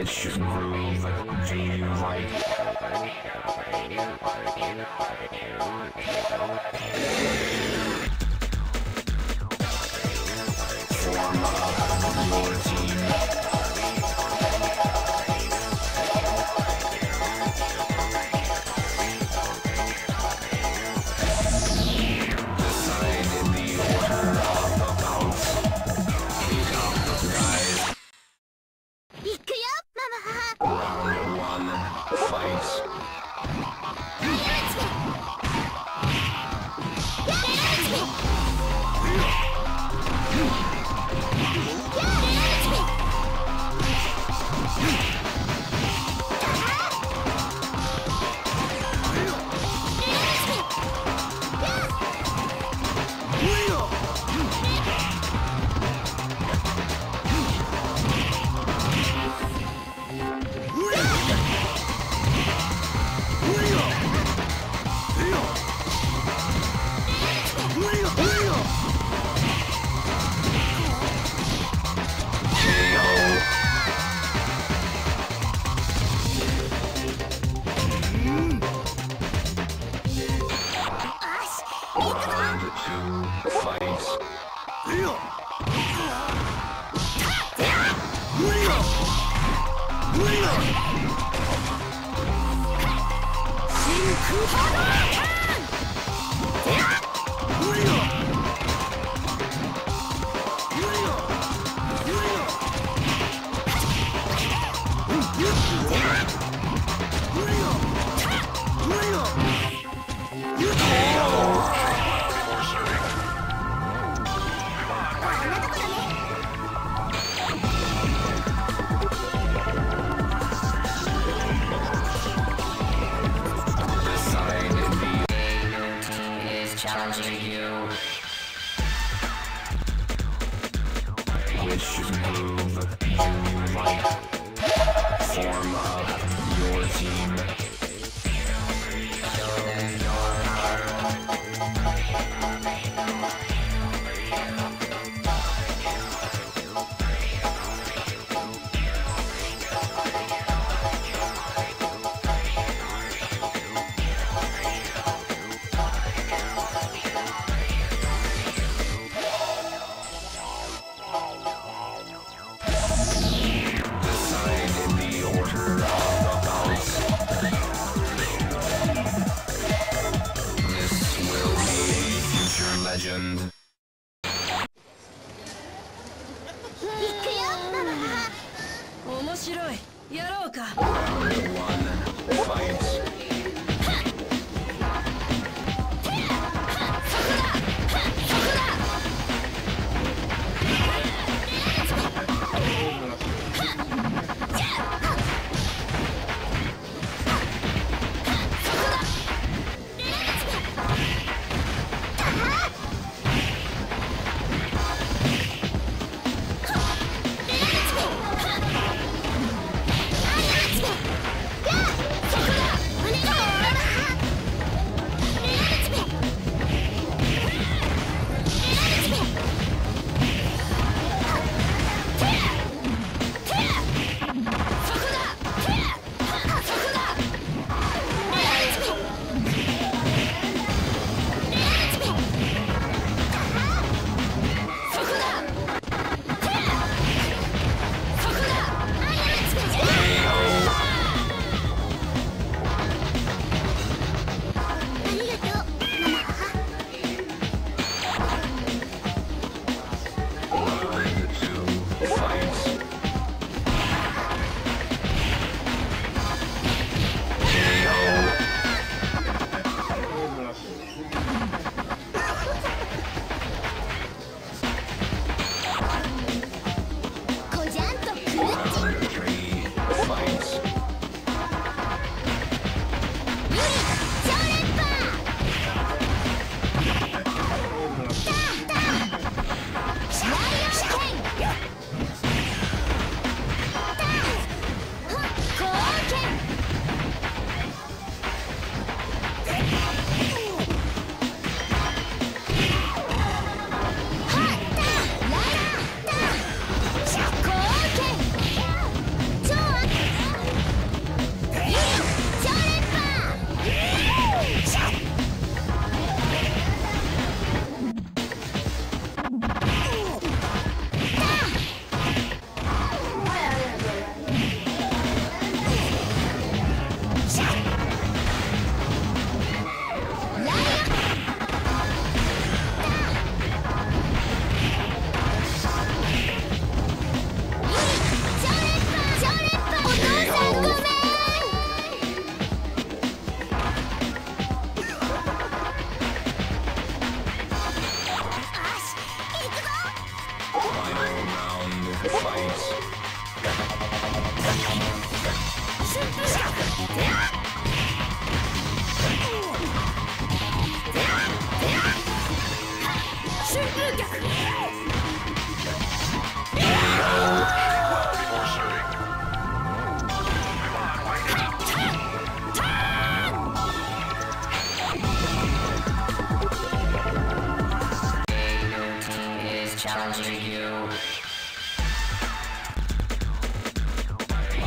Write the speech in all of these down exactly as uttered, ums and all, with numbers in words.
Which groove do you like? Form up your team. Decide in the order of the bounce. Pick up the guys. Round one, fight. Challenging you. Which move do you like? Form up your team. Show them your power. Legend. 面白い。やろうか。 Round one, fight. Yeah!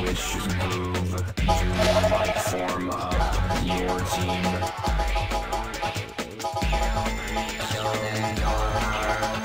Which move do you like form up your team? Show them your heart.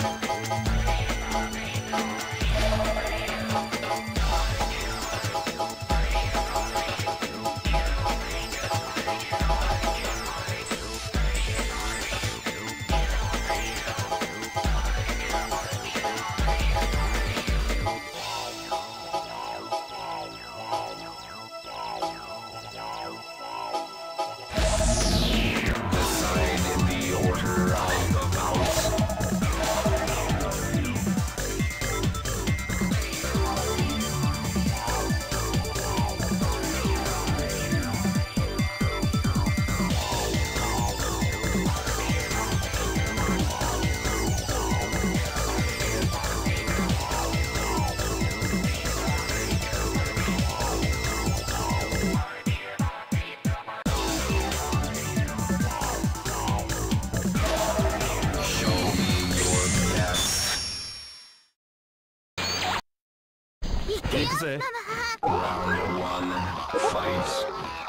Round one, fight.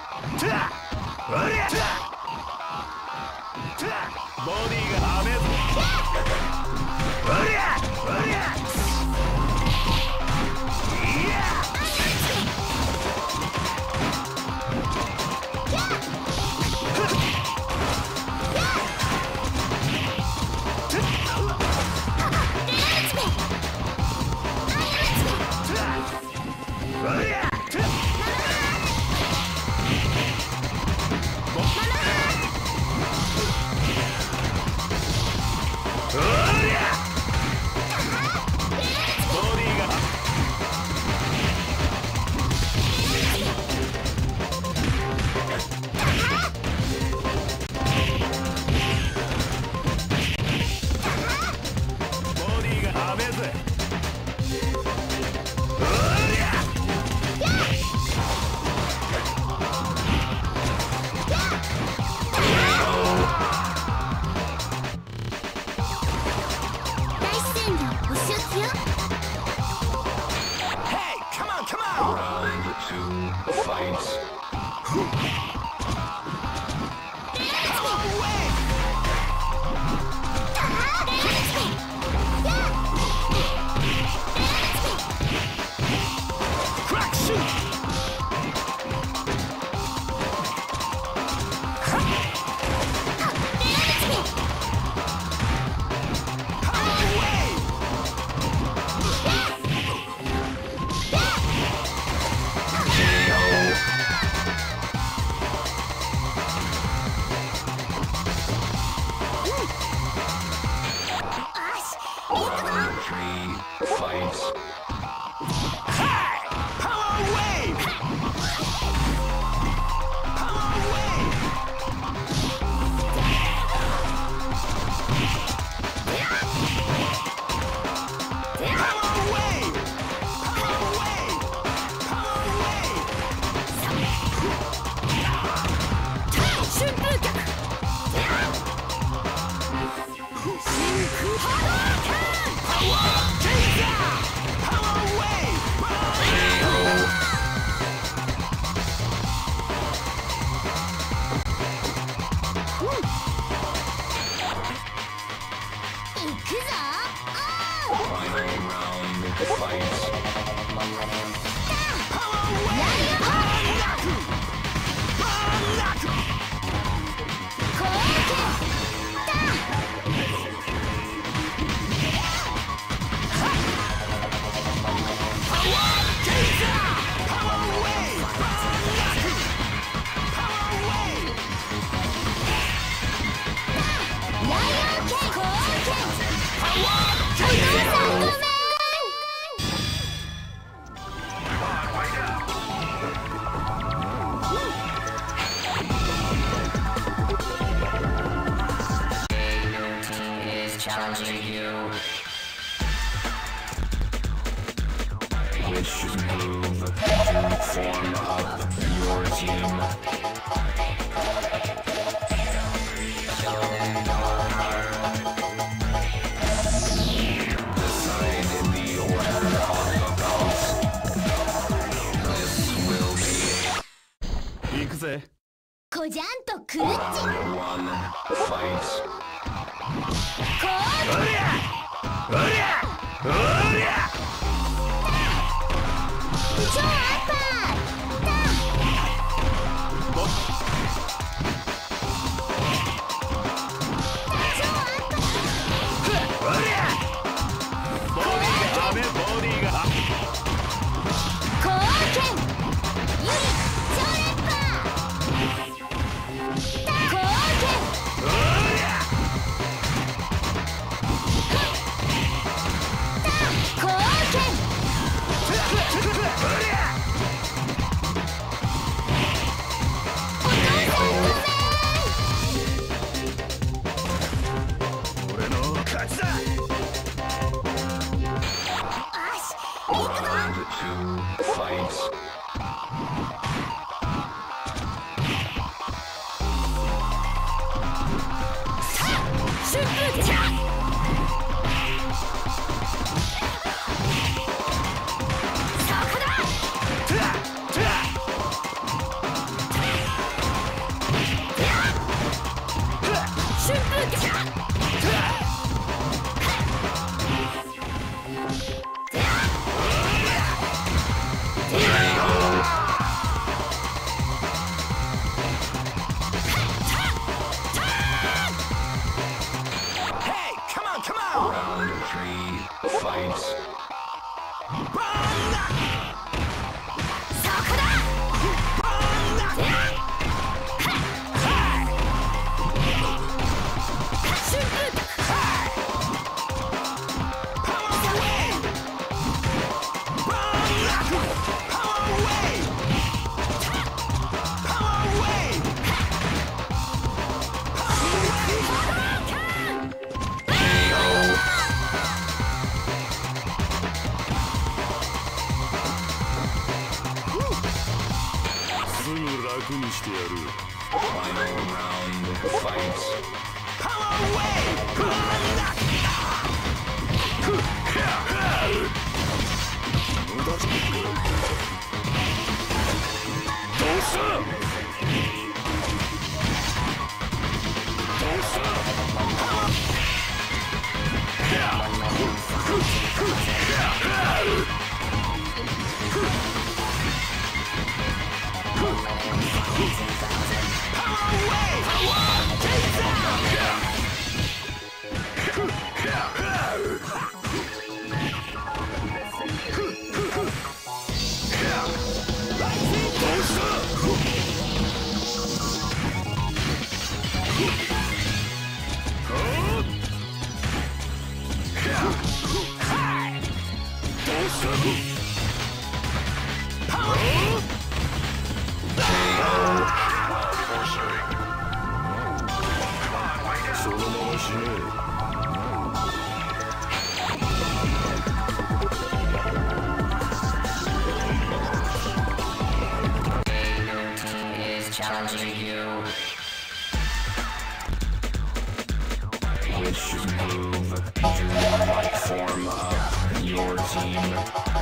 Challenging you. Which move to form up your team? Show them your heart. Decide in the order of the boss. This くぜ。 コジャンとクルッチ。 Round one, fight. こううりゃうりゃうりゃ超アッパーだ。超アッパー。 うりゃボディがダメ、ボディがコーケンユリ超連覇。コーケンうりゃコーケンうりゃお父さんごめん。 俺の勝ちだ。 よし行くぞ。 Round two, fight. シュップチャそこだ。 トゥアトゥアシュップチャトゥアRound three, fight. そこだ。シュップすぐ楽にしてやる。Final round, fight. Challenging you. Which move do you like form up your team?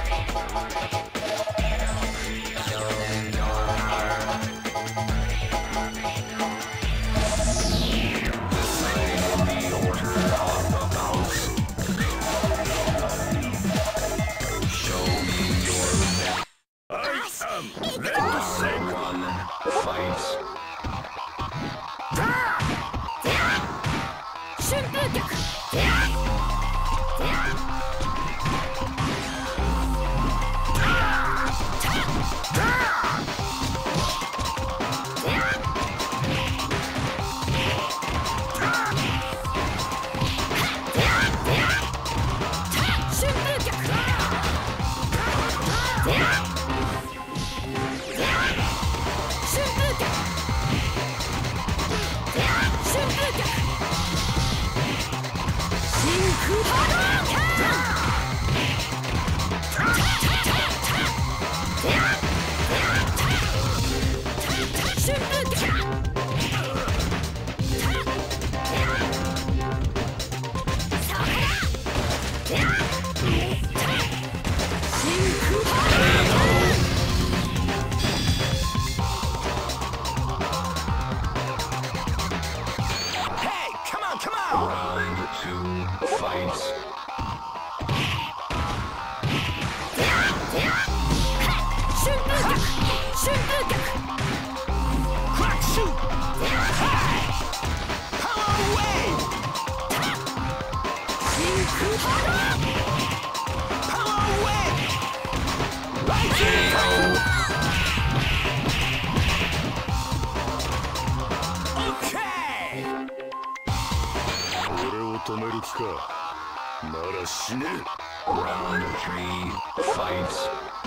Decide the order of the mouse. Show me your best. I am Red One. Fight. 春風脚。春風脚。 まだ死ねる。Round three, fight.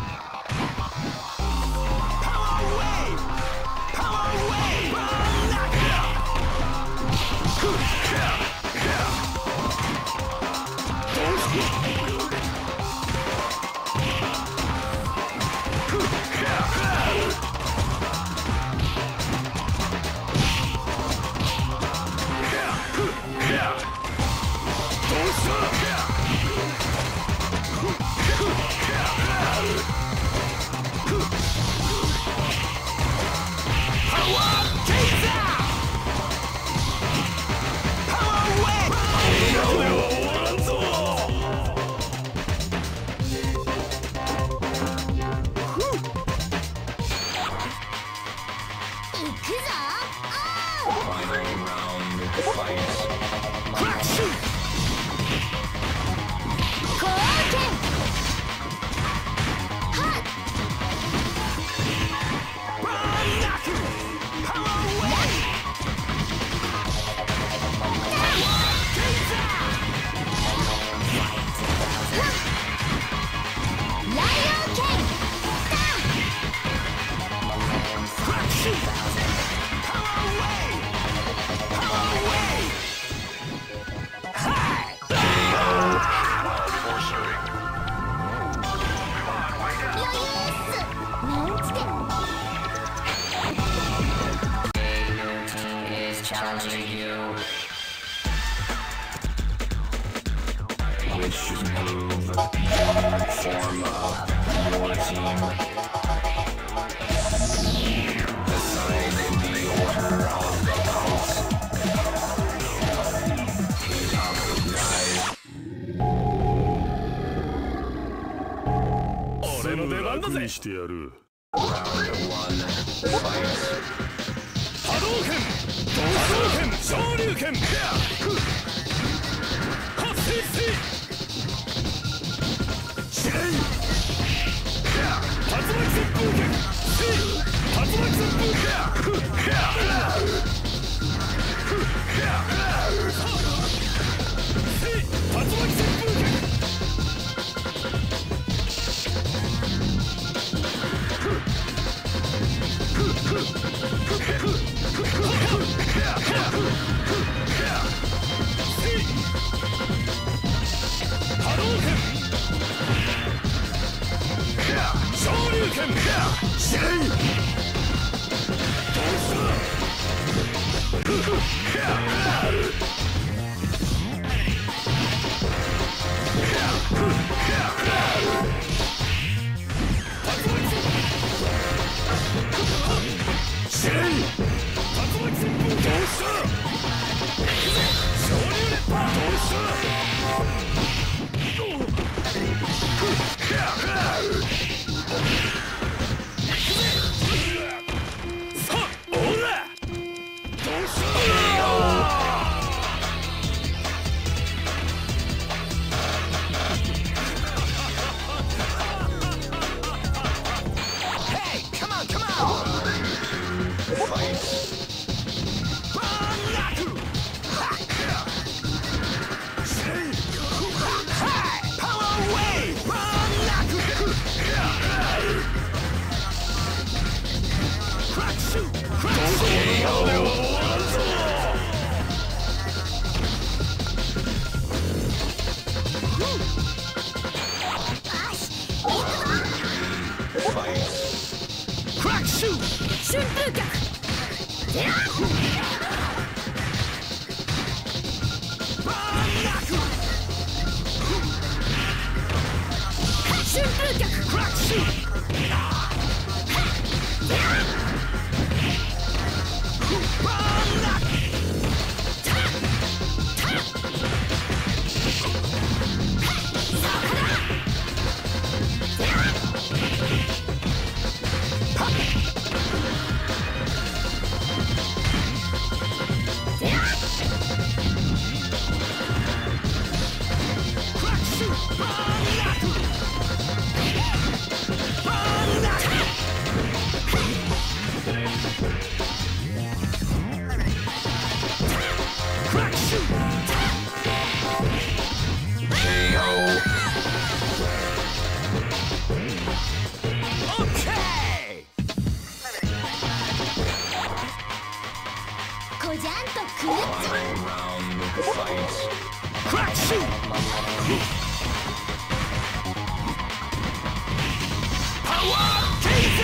Power wave! Power wave! Challenging you. Which move form of your team? Decide in the order of the house. Round one, fight. 波動拳波動拳昇竜拳発生し試練竜巻旋風拳し竜巻旋風拳し竜巻旋風拳波動拳昇竜拳試練どうした試練竜巻旋風どうした昇竜熱波どうしたさあオーラどうしたHey, come on, come on! Fight. Power wave! Crack shoot! Crack Crack shoot! 春風脚春風脚 Crack shoot! Crack shoot! クラッシュパワーケイザ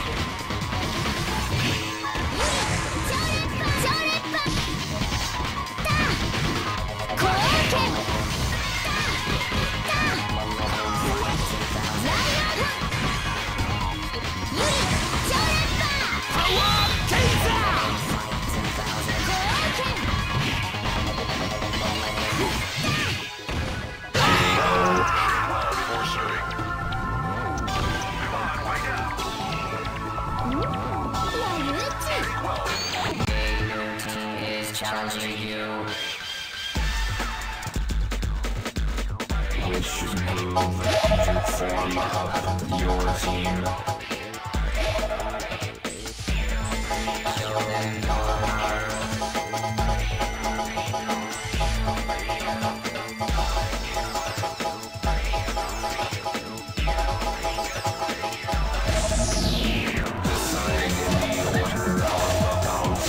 Challenging you. Which move to form up your team? Show them your heart. Decide in the order of the bounce.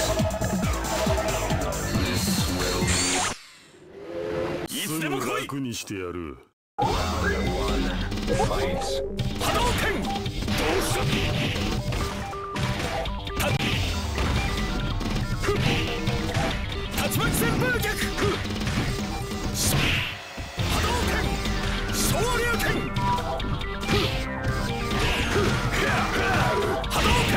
いつでも来い。 楽にしてやる。 Round one, fight. 波動拳どうしたたふっ竜巻旋風逆し波動拳昇竜拳ふっふっ波動拳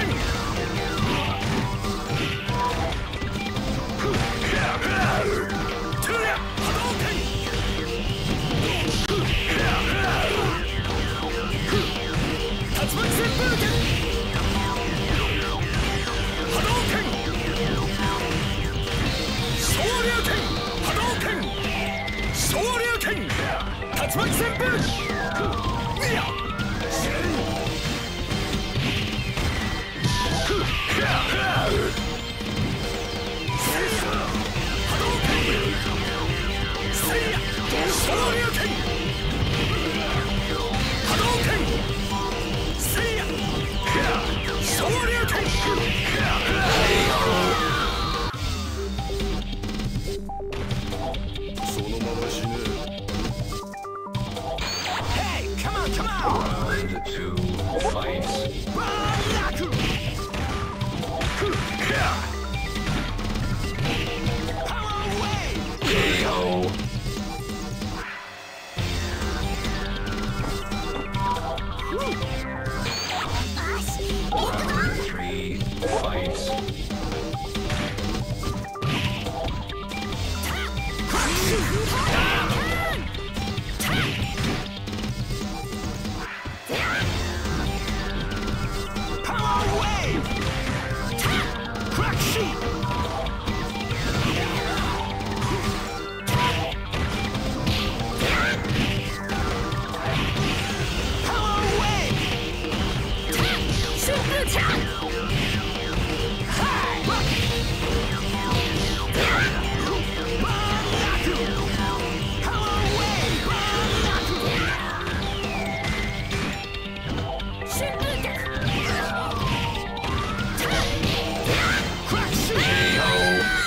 ふっトゥヤ波動拳竜巻旋風拳波動拳昇竜拳波動拳昇竜拳竜巻旋風いやそのまま死ね。 Hey, come on, come on! Round two, fight. Baraku! Power wave! K O. Round three, fight. Power wave! Crack shoot! Power wave! Super attack! High! Power wave! Super attack! Crack shoot! K O.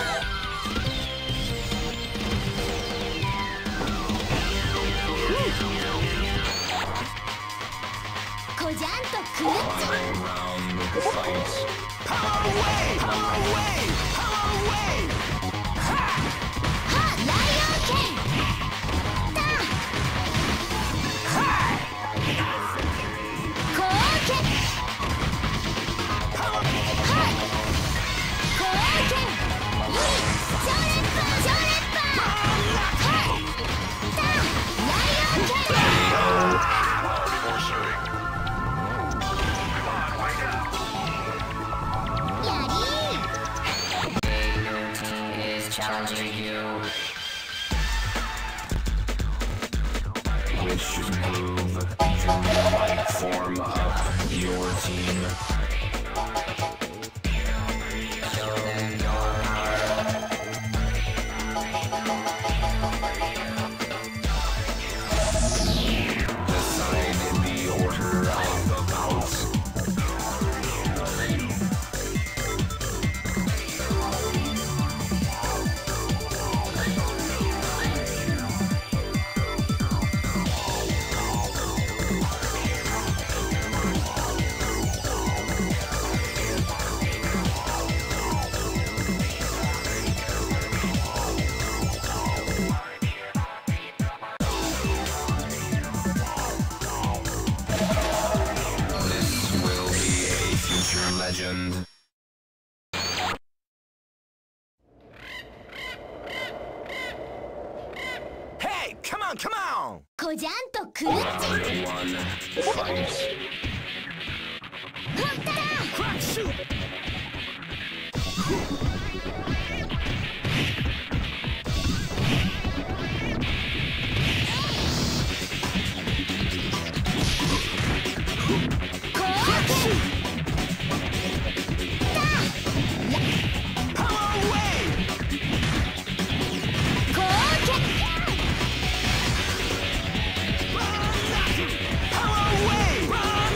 こじゃんとくるっ Final round, fight. Power wave! Power wave! Power wave! はライオン剣だ後剣は後剣ユリ超連覇超連覇はいだライオン剣やりー Is challenging you. Which move to form up your team? Show them your heart. Decide in the order of the bounce. Legend. Hey, come on, come on! こじゃんとくるっち Round one. Fight. はったら Crack shoot! こう Power wave! こうけ Power wave!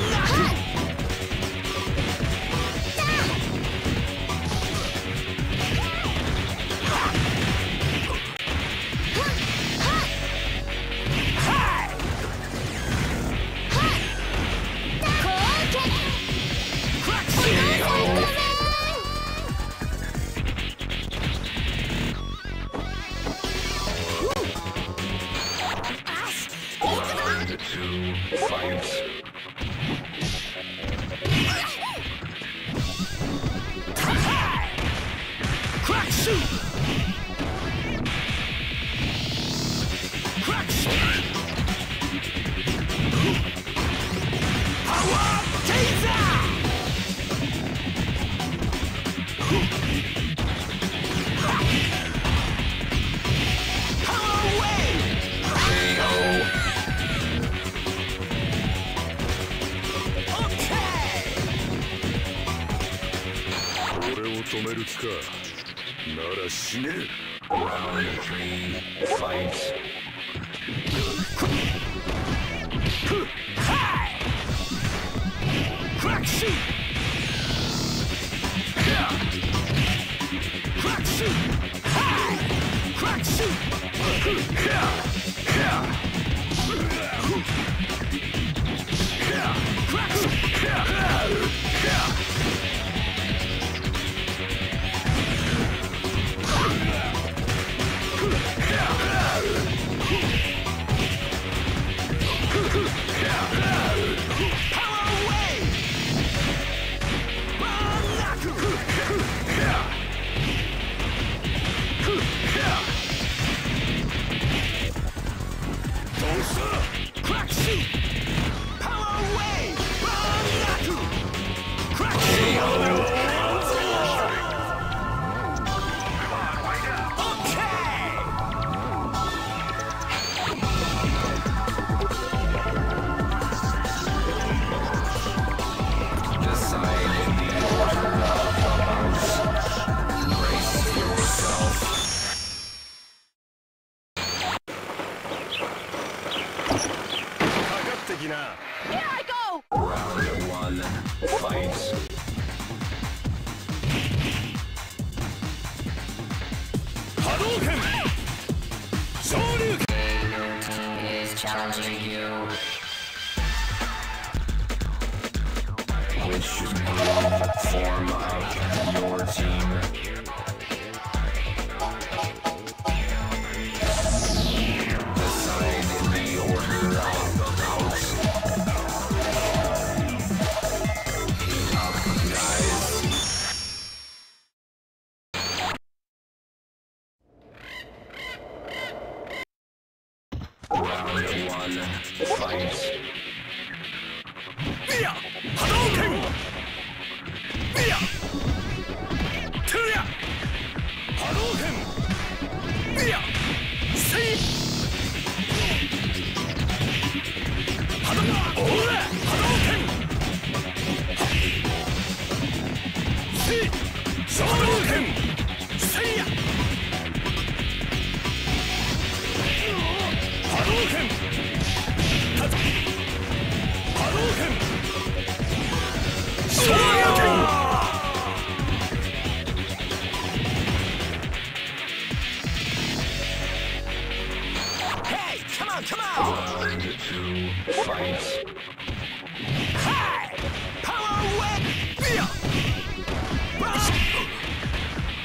止める気か。なら死ね。 Round three. Fight. Crack shoot! Crack shoot! Crack shoot! Power wave! Crack shoot! Power wave! Crack shoot! Okay! Decide in the order of the mouse. Brace yourself. Here I go! Round one. Fight. Hadouken! Shoryuken! Is challenging you. Which form of your team? Decide in the order of the house. Heat up, guys. Round one. Fight. Mia! Hadouken! Mia! Tuya! Hadouken! Mia! See! Hadouken! Ore! Hadouken! See! Hadouken! Seiya! Hadouken! Hadouken! Shoryuken! Hey, come on, come on! Round two. Fight. Hi! Power wave! Mia!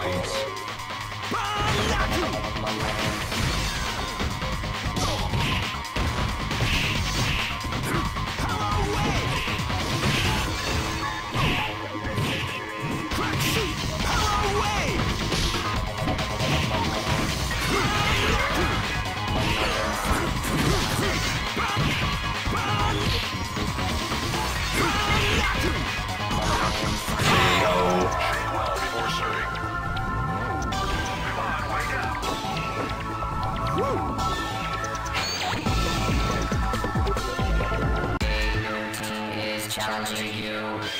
Challenging you.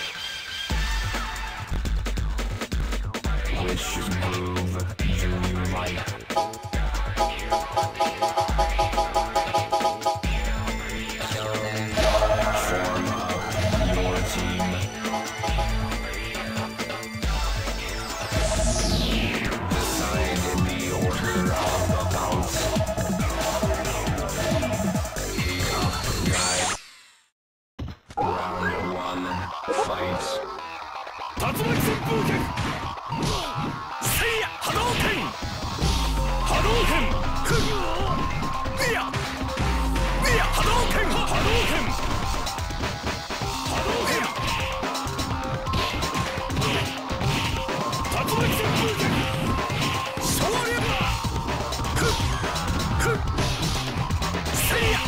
Which move do you like? Form up your team. Decide in the order of the bounce. Round one, fight. 竜巻旋風脚せいや波動拳波動拳くっいやいや波動拳波動拳波動拳竜巻旋風脚昇竜くっくっせいや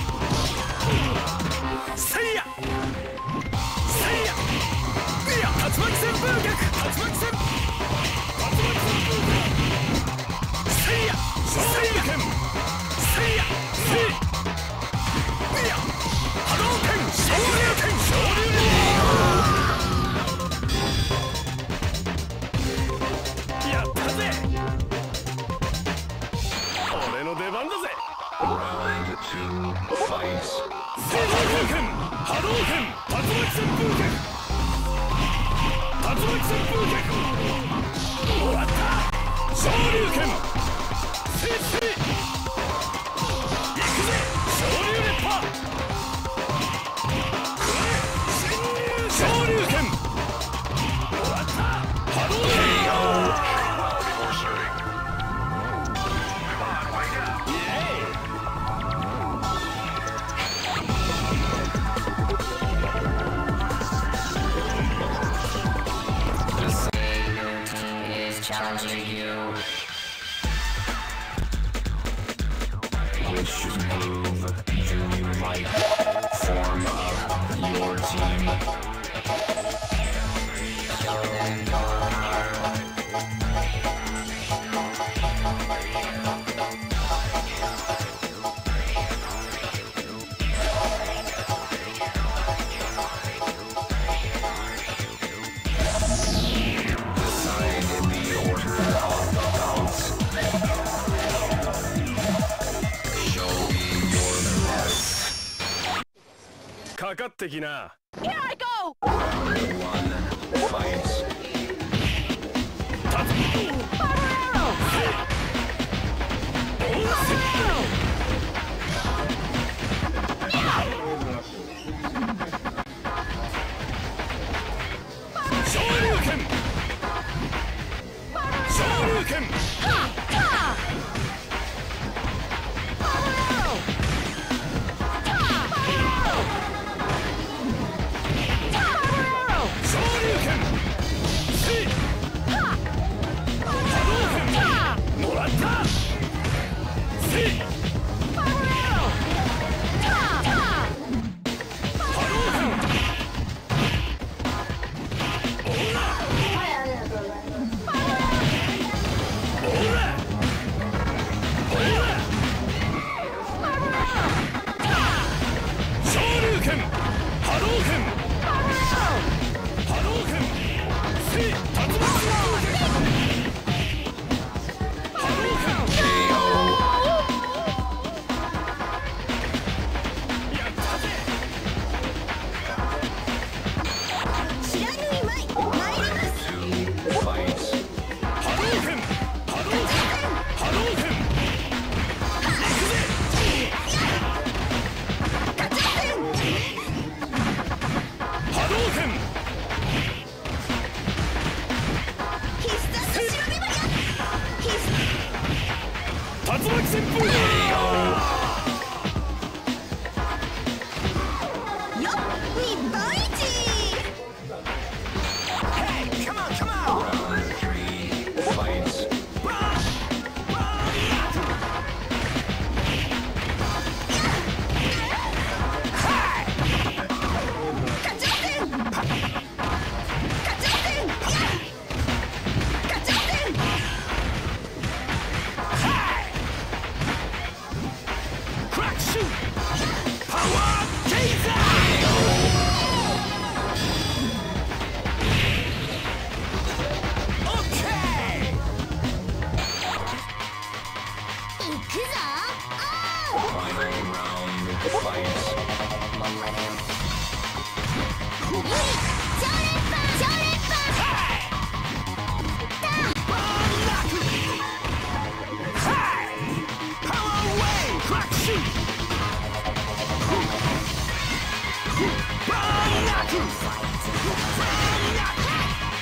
せいやせいや竜巻旋風脚竜巻旋竜巻旋風脚せいやせいや剣せいやせいいや波動拳昇竜拳昇竜拳やったぜ俺の出番だぜ Round two, fight. 正方拳波動拳竜巻旋風脚竜巻旋風脚終わった昇竜拳せいせい行くぜ昇竜烈波くらえ潜入昇竜拳終わった波動拳イエーイ Challenging you. Which move do you like? Form up your team. Show them your power. Decide in the order of the bounce. Show me your best. かかってきな Here I go! Round one, fight. 立つ Fire arrow! Fire arrow! 昇竜拳昇竜拳 Ha! Ha! Fire arrow! Ha! Fire arrow! Ha! Fire arrow! 昇竜拳せい Ha! 波日本一 Hey, come on, come on! Round three, fight. Crack shoot! Power Gazer! Okay! 行くぞ Final round, fight. 超連覇超連覇 Power wave! Crack shoot! Bangaku! Bangaku!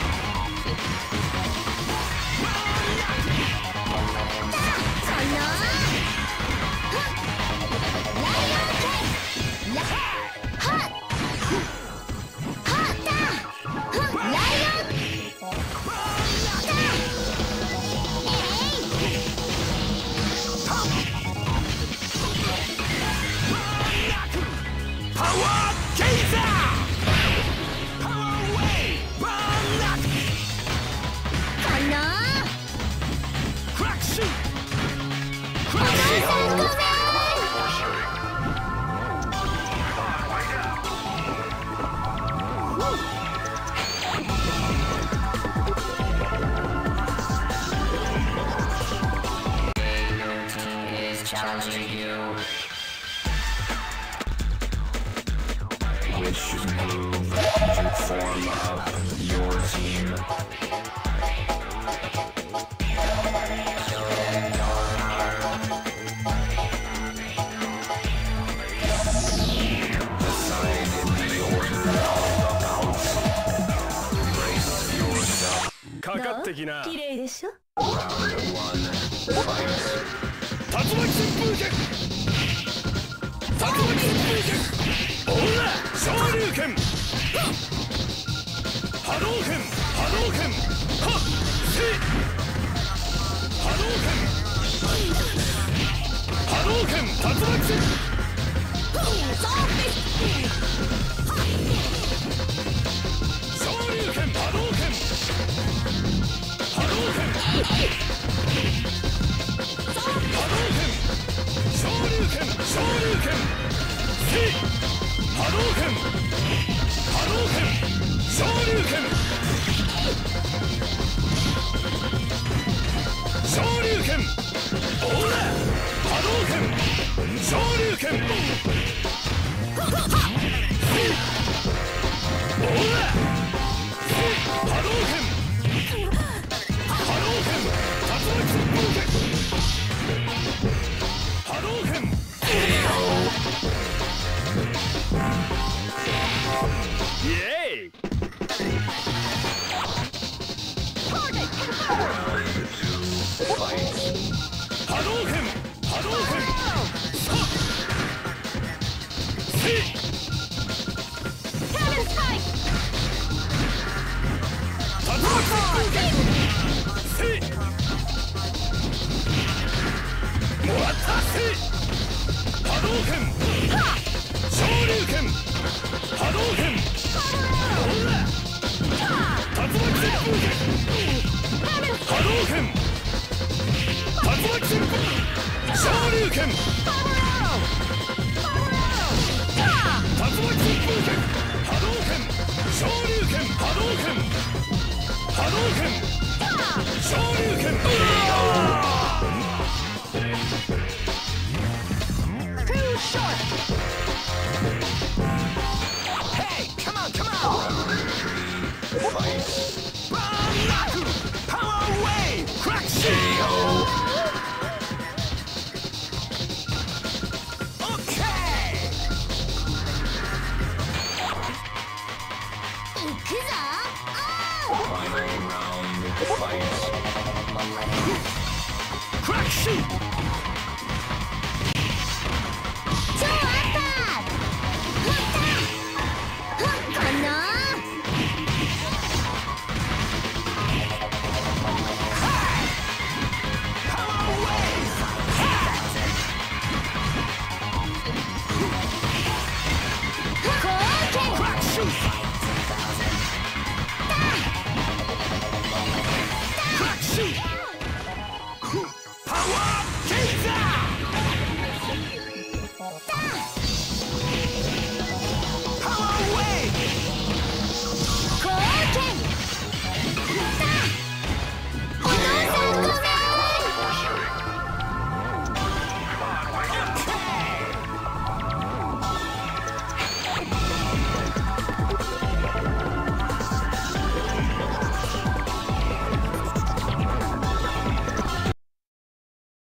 パワーゲイザー Power wave! Bangaku! クラッシュ クラッシ Challenging you. Which move to form up your team? Decide in the order of the bout. Brace yourself. かかってきな綺麗でしょ Round one, fight. 竜巻旋風脚竜巻旋風脚オーラ昇竜拳波動拳波動拳はっせい波動拳波動拳竜巻旋昇竜拳波動拳波動拳昇竜拳昇竜拳せい波動拳波動拳昇竜拳昇竜拳オーラ波動拳昇竜拳せいオーラせい波動拳波動拳竜巻旋風脚波動拳イエーイ Fight. 波動拳波動拳さあせい竜巻旋風脚せいもらったせい波動拳昇竜拳波動拳オーラ竜巻旋風脚波動拳竜巻旋風昇竜拳竜巻旋風脚波動拳昇竜拳波動拳波動拳昇竜拳 Too short. Hey, come on, come on. Fight. Bangaku! Power wave! Crack shoot! Okay! 行くぞ Final round, fight. Crack shoot! 超アンパーシュ